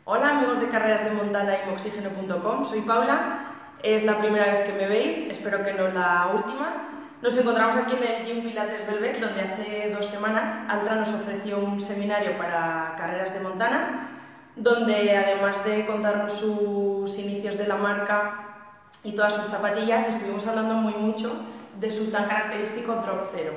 Hola amigos de carreras de montana y moxígeno.com, soy Paula, es la primera vez que me veis, espero que no la última. Nos encontramos aquí en el Gym Pilates Velvet, donde hace 2 semanas Altra nos ofreció un seminario para carreras de montana, donde además de contarnos sus inicios de la marca y todas sus zapatillas, estuvimos hablando mucho de su tan característico drop zero.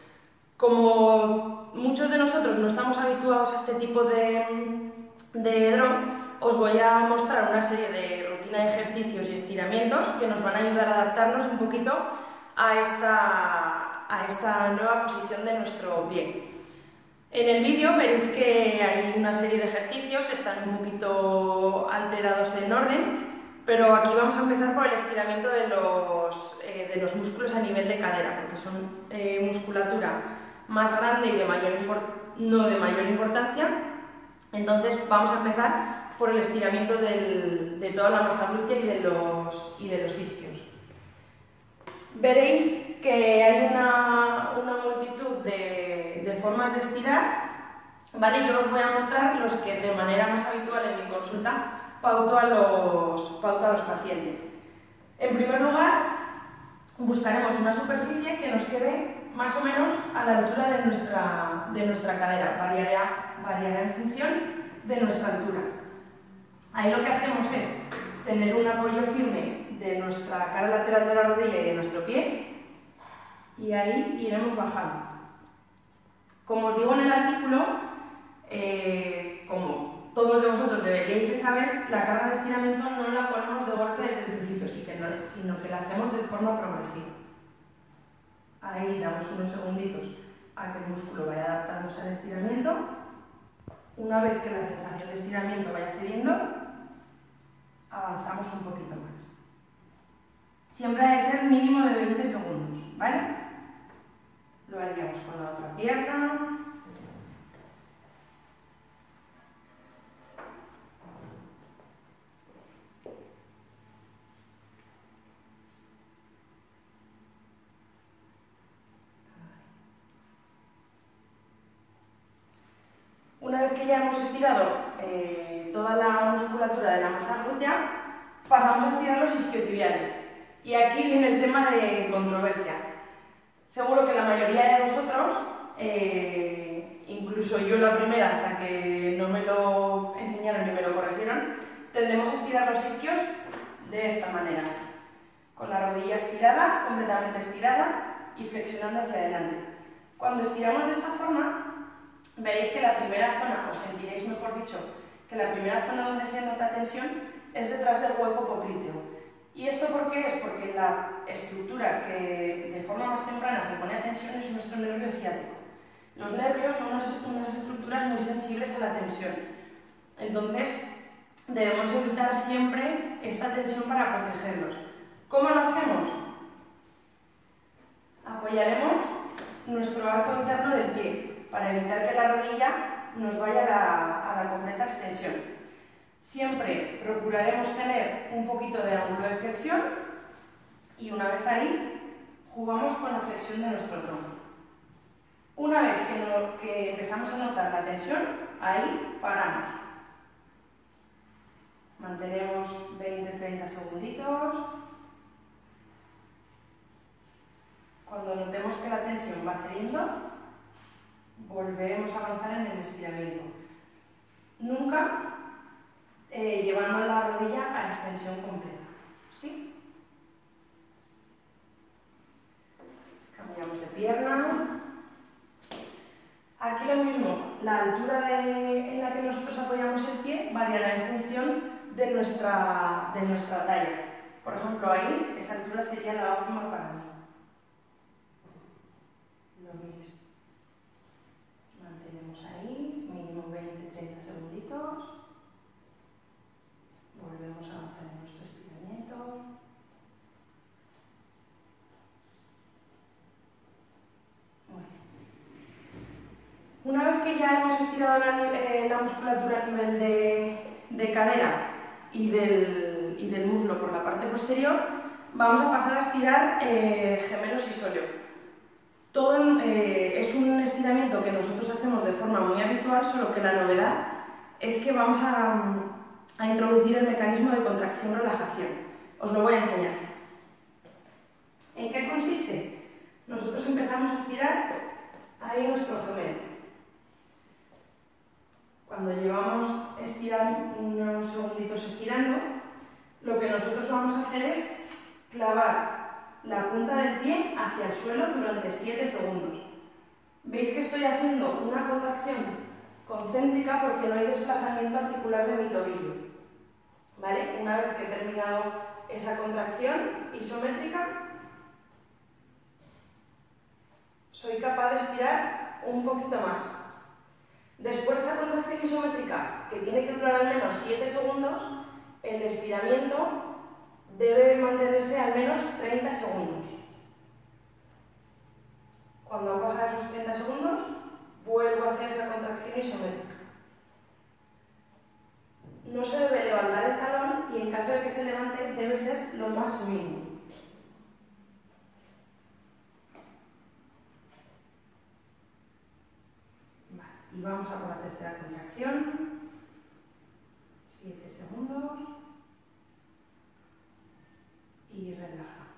Como muchos de nosotros no estamos habituados a este tipo de drop, os voy a mostrar una serie de rutina de ejercicios y estiramientos que nos van a ayudar a adaptarnos un poquito a esta nueva posición de nuestro pie. En el vídeo veréis que hay una serie de ejercicios, están un poquito alterados en orden, pero aquí vamos a empezar por el estiramiento de los músculos a nivel de cadera, porque son musculatura más grande y no de mayor importancia. Entonces vamos a empezar por el estiramiento de toda la masa glútea y de los isquios. Veréis que hay una multitud de formas de estirar, ¿vale? Yo os voy a mostrar los que de manera más habitual en mi consulta pauto a los pacientes. En primer lugar, buscaremos una superficie que nos quede más o menos a la altura de nuestra cadera, variará en función de nuestra altura. Ahí lo que hacemos es tener un apoyo firme de nuestra cara lateral de la rodilla y de nuestro pie, y ahí iremos bajando. Como os digo en el artículo, como todos de vosotros deberíais de saber, la carga de estiramiento no la ponemos de golpe desde el principio, sino que la hacemos de forma progresiva. Ahí damos unos segunditos a que el músculo vaya adaptándose al estiramiento. Una vez que la sensación de estiramiento vaya cediendo, avanzamos un poquito más. Siempre ha de ser mínimo de 20 segundos, ¿vale? Lo haríamos con la otra pierna. Una vez que ya hemos estirado toda la musculatura de la masa glútea, pasamos a estirar los isquiotibiales. Y aquí viene el tema de controversia. Seguro que la mayoría de vosotros, incluso yo la primera hasta que no me lo enseñaron y me lo corrigieron, tendemos a estirar los isquios de esta manera, con la rodilla estirada, completamente estirada y flexionando hacia adelante. Cuando estiramos de esta forma, veréis que la primera zona, o sentiréis mejor dicho, que la primera zona donde se nota tensión es detrás del hueco popliteo. ¿Y esto por qué es? Porque la estructura que de forma más temprana se pone a tensión es nuestro nervio ciático. Los nervios son unas estructuras muy sensibles a la tensión. Entonces, debemos evitar siempre esta tensión para protegerlos. ¿Cómo lo hacemos? Apoyaremos nuestro arco interno del pie para evitar que la rodilla nos vaya a la completa extensión. Siempre procuraremos tener un poquito de ángulo de flexión y una vez ahí jugamos con la flexión de nuestro tronco. Una vez que empezamos a notar la tensión, ahí paramos. Mantenemos 20-30 segunditos. Cuando notemos que la tensión va cediendo, volvemos a avanzar en el estiramiento. Nunca llevando la rodilla a extensión completa. ¿Sí? Cambiamos de pierna. Aquí lo mismo, la altura en la que nosotros apoyamos el pie variará en función de nuestra talla. Por ejemplo, ahí esa altura sería la óptima para mí. Lo mismo. Mantenemos ahí, mínimo 20-30 segunditos. Volvemos a avanzar en nuestro estiramiento. Bueno. Una vez que ya hemos estirado la musculatura a nivel de cadera y del muslo por la parte posterior, vamos a pasar a estirar gemelos y sóleo. Es un estiramiento que nosotros hacemos de forma muy habitual, solo que la novedad es que vamos a a introducir el mecanismo de contracción-relajación. Os lo voy a enseñar. ¿En qué consiste? Nosotros empezamos a estirar ahí nuestro gemelo. Cuando llevamos unos segunditos estirando, lo que nosotros vamos a hacer es clavar la punta del pie hacia el suelo durante 7 segundos. Veis que estoy haciendo una contracción concéntrica porque no hay desplazamiento articular de mi tobillo. ¿Vale? Una vez que he terminado esa contracción isométrica, soy capaz de estirar un poquito más. Después de esa contracción isométrica, que tiene que durar al menos 7 segundos, el estiramiento debe mantenerse al menos 30 segundos. Cuando han pasado esos 30 segundos, vuelvo a hacer esa contracción isométrica. No se debe levantar el talón y en caso de que se levante debe ser lo más mínimo. Vale, y vamos a por la tercera contracción. 7 segundos. Y relaja.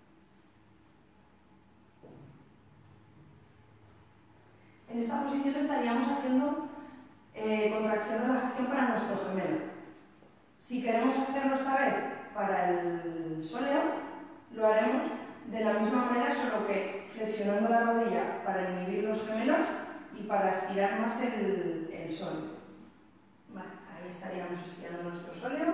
En esta posición estaríamos haciendo contracción-relajación para nuestro gemelo. Si queremos hacerlo esta vez para el sóleo, lo haremos de la misma manera, solo que flexionando la rodilla para inhibir los gemelos y para estirar más el sóleo. Vale, ahí estaríamos estirando nuestro sóleo.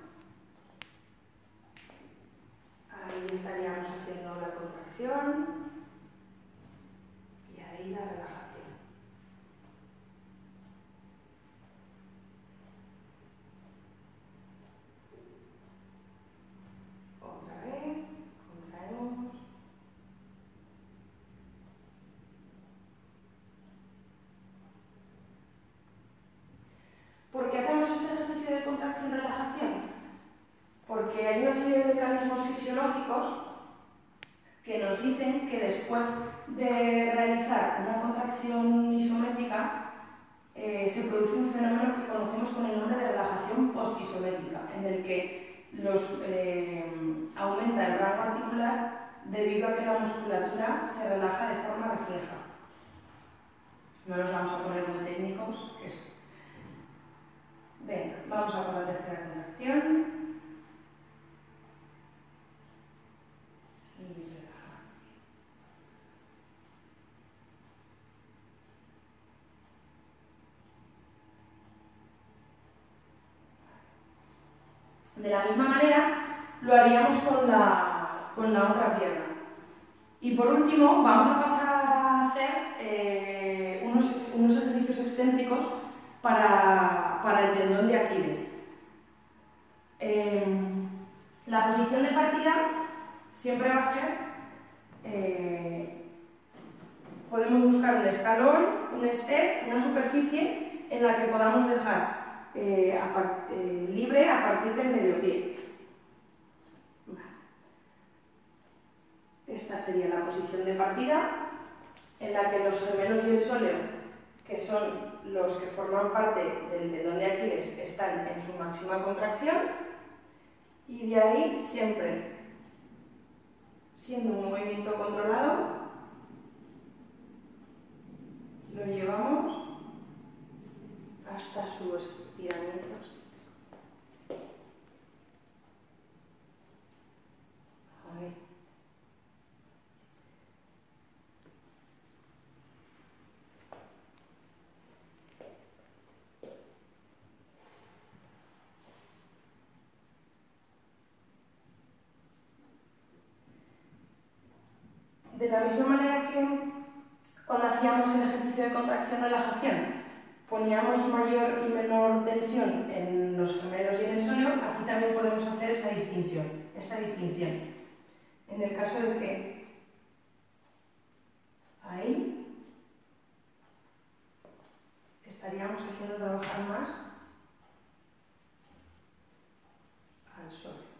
Ahí estaríamos haciendo la contracción y ahí la relajación. Otra vez, contraemos. ¿Por qué hacemos este ejercicio de contracción-relajación? Porque hay una serie de mecanismos fisiológicos que nos dicen que después de realizar una contracción isométrica se produce un fenómeno que conocemos con el nombre de relajación postisométrica, en el que aumenta el rango articular debido a que la musculatura se relaja de forma refleja. No nos vamos a poner muy técnicos. Venga, vamos a por la tercera contracción. De la misma manera, lo haríamos con la otra pierna. Y por último, vamos a pasar a hacer unos ejercicios excéntricos para el tendón de Aquiles. La posición de partida siempre va a ser, podemos buscar un escalón, un step, una superficie en la que podamos dejar libre a partir del medio pie. Esta sería la posición de partida, en la que los gemelos y el sóleo, que son los que forman parte del tendón de Aquiles, están en su máxima contracción, y de ahí siempre, siendo un movimiento controlado, lo llevamos hasta sus estiramientos. Ahí. De la misma manera que cuando hacíamos el ejercicio de contracción-relajación, poníamos mayor y menor tensión en los gemelos y en el sóleo, aquí también podemos hacer esa distinción. En el caso de que ahí estaríamos haciendo trabajar más al sóleo.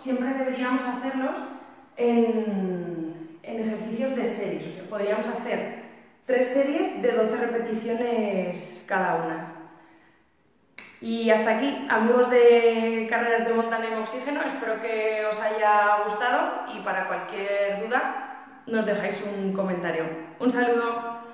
siempre deberíamos hacerlos en ejercicios de series, o sea, podríamos hacer 3 series de 12 repeticiones cada una. Y hasta aquí, amigos de Carreras de Montaña en Oxígeno, espero que os haya gustado y para cualquier duda nos dejáis un comentario. Un saludo.